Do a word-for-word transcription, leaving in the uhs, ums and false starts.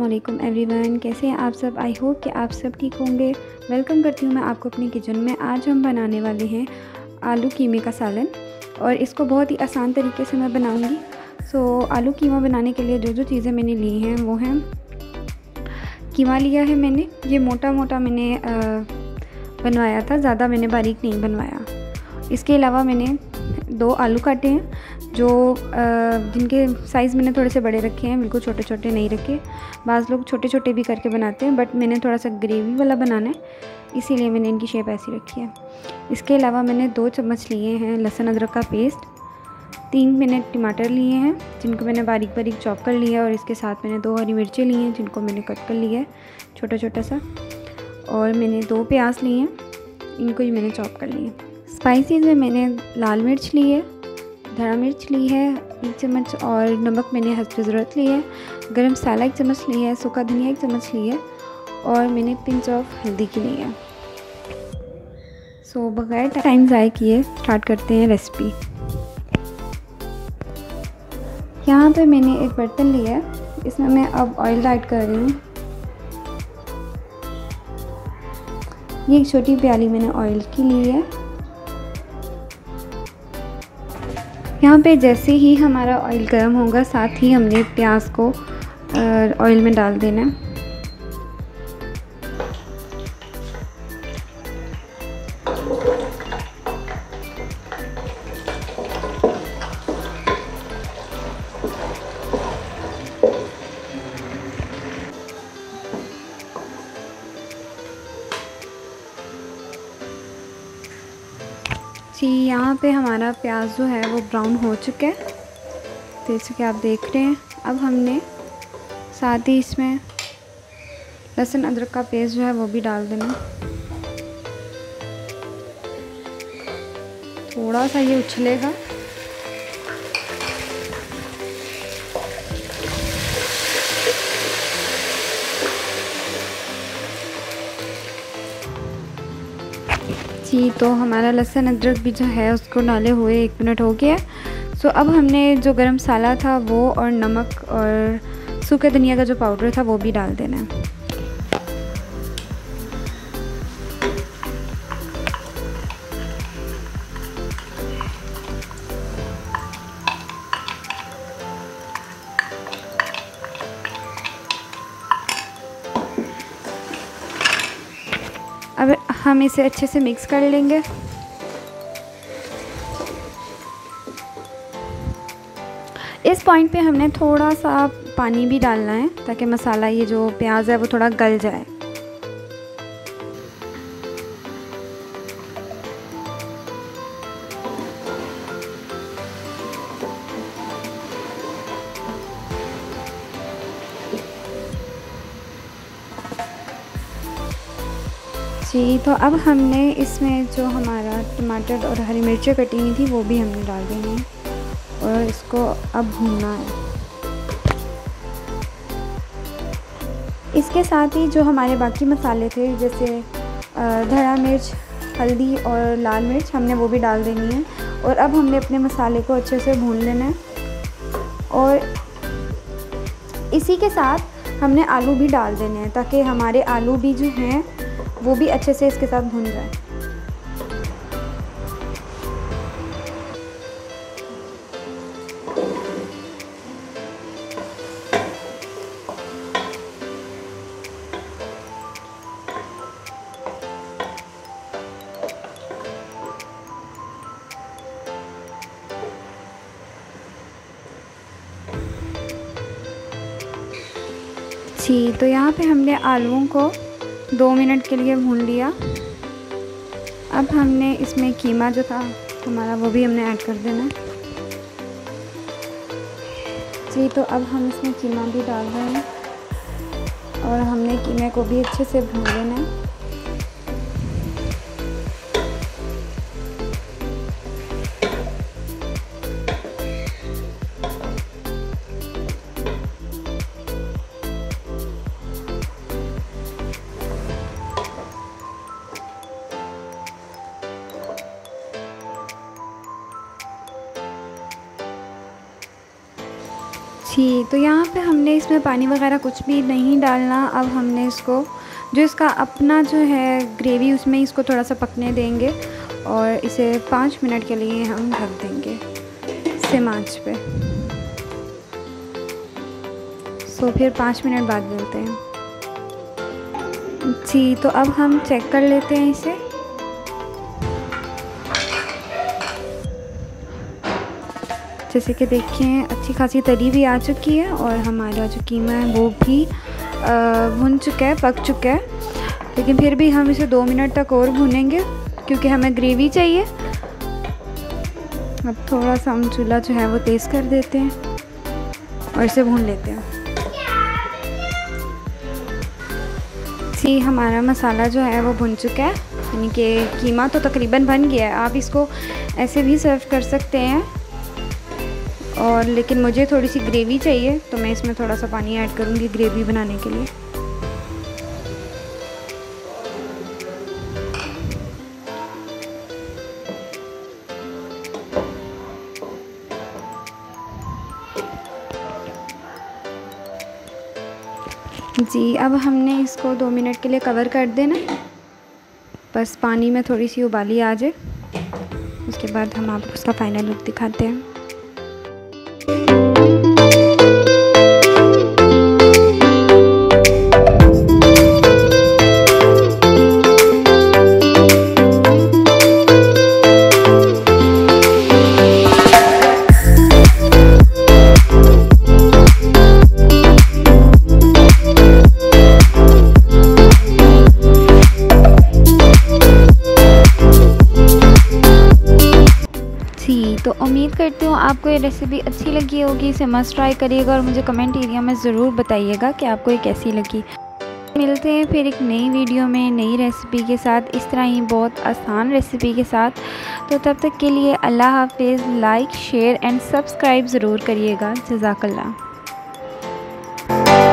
अस्सलामुअलैकुम एवरीवन, कैसे हैं आप सब। आई होप कि आप सब ठीक होंगे। वेलकम करती हूँ मैं आपको अपनी किचन में। आज हम बनाने वाले हैं आलू कीमे का सालन और इसको बहुत ही आसान तरीके से मैं बनाऊँगी। सो आलू कीमा बनाने के लिए जो जो चीज़ें मैंने ली हैं वो हैं, कीमा लिया है मैंने, ये मोटा मोटा मैंने बनवाया था, ज़्यादा मैंने बारीक नहीं बनवाया। इसके अलावा मैंने दो आलू काटे हैं जो जिनके साइज़ मैंने थोड़े से बड़े रखे हैं, बिल्कुल छोटे छोटे नहीं रखे। बाज़ लोग छोटे छोटे भी करके बनाते हैं, बट मैंने थोड़ा सा ग्रेवी वाला बनाना है, इसीलिए मैंने इनकी शेप ऐसी रखी है। इसके अलावा मैंने दो चम्मच लिए हैं लहसुन अदरक का पेस्ट, तीन मैंने टमाटर लिए हैं जिनको मैंने बारीक बारीक चॉप कर लिया, और इसके साथ मैंने दो हरी मिर्चें ली हैं जिनको मैंने कट कर लिया है छोटा छोटा सा, और मैंने दो प्याज लिए हैं, इनको ही मैंने चॉप कर लिया। स्पाइसीज़ में मैंने लाल मिर्च ली है, धड़ा मिर्च ली है एक चम्मच, और नमक मैंने हस्ब ज़रूरत ली है, गरम मसाला एक चम्मच ली है, सूखा धनिया एक चम्मच ली है, और मैंने पिंच ऑफ हल्दी की ली है। सो so, बगैर टाइम ज़ाय किए स्टार्ट करते हैं रेसिपी। यहाँ पे मैंने एक बर्तन लिया है, इसमें मैं अब ऑयल ऐड कर रही हूँ। ये एक छोटी प्याली मैंने ऑयल की ली है। यहाँ पे जैसे ही हमारा ऑयल गर्म होगा, साथ ही हमने प्याज को ऑयल में डाल देना है। जी, यहाँ पे हमारा प्याज जो है वो ब्राउन हो चुका है, जैसे कि आप देख रहे हैं। अब हमने साथ ही इसमें लहसुन अदरक का पेस्ट जो है वो भी डाल देना। थोड़ा सा ये उछलेगा। जी, तो हमारा लहसुन अदरक भी जो है उसको डाले हुए एक मिनट हो गया। सो अब हमने जो गरम मसाला था वो, और नमक और सूखे धनिया का जो पाउडर था वो भी डाल देना है। अब हम इसे अच्छे से मिक्स कर लेंगे। इस पॉइंट पे हमने थोड़ा सा पानी भी डालना है ताकि मसाला, ये जो प्याज है वो थोड़ा गल जाए। जी, तो अब हमने इसमें जो हमारा टमाटर और हरी मिर्चें कटी हुई थी वो भी हमने डाल देनी है, और इसको अब भूनना है। इसके साथ ही जो हमारे बाकी मसाले थे, जैसे धड़ा मिर्च, हल्दी और लाल मिर्च, हमने वो भी डाल देनी है, और अब हमने अपने मसाले को अच्छे से भून लेना है। और इसी के साथ हमने आलू भी डाल देने हैं ताकि हमारे आलू भी जो हैं वो भी अच्छे से इसके साथ भून जाए। जी, तो यहाँ पे हमने आलूओं को दो मिनट के लिए भून लिया। अब हमने इसमें कीमा जो था हमारा वो भी हमने ऐड कर देना है। जी, तो अब हम इसमें कीमा भी डाल रहे हैं, और हमने कीमे को भी अच्छे से भून लेना है। जी, तो यहाँ पे हमने इसमें पानी वगैरह कुछ भी नहीं डालना। अब हमने इसको जो इसका अपना जो है ग्रेवी उसमें इसको थोड़ा सा पकने देंगे और इसे पाँच मिनट के लिए हम ढक देंगे सिम आंच पे। सो फिर पाँच मिनट बाद मिलते हैं। जी, तो अब हम चेक कर लेते हैं इसे। जैसे कि देखें अच्छी खासी तरी भी आ चुकी है और हमारा जो कीमा है वो भी भुन चुका है, पक चुका है। लेकिन फिर भी हम इसे दो मिनट तक और भुनेंगे क्योंकि हमें ग्रेवी चाहिए। अब थोड़ा सा हम चूल्हा जो है वो तेज़ कर देते हैं और इसे भून लेते हैं। जी, हमारा मसाला जो है वो भुन चुका है, यानी कि कीमा तो तकरीबन बन गया है। आप इसको ऐसे भी सर्व कर सकते हैं और लेकिन मुझे थोड़ी सी ग्रेवी चाहिए तो मैं इसमें थोड़ा सा पानी ऐड करूँगी ग्रेवी बनाने के लिए। जी, अब हमने इसको दो मिनट के लिए कवर कर देना, बस पानी में थोड़ी सी उबाली आ जाए। उसके बाद हम आपको उसका फाइनल लुक दिखाते हैं। तो उम्मीद करती हूँ आपको ये रेसिपी अच्छी लगी होगी। इसे मस्ट ट्राई करिएगा और मुझे कमेंट एरिया में ज़रूर बताइएगा कि आपको ये कैसी लगी। मिलते हैं फिर एक नई वीडियो में नई रेसिपी के साथ, इस तरह ही बहुत आसान रेसिपी के साथ। तो तब तक के लिए अल्लाह हाफिज़। लाइक, शेयर एंड सब्सक्राइब ज़रूर करिएगा। जज़ाकल्लाह।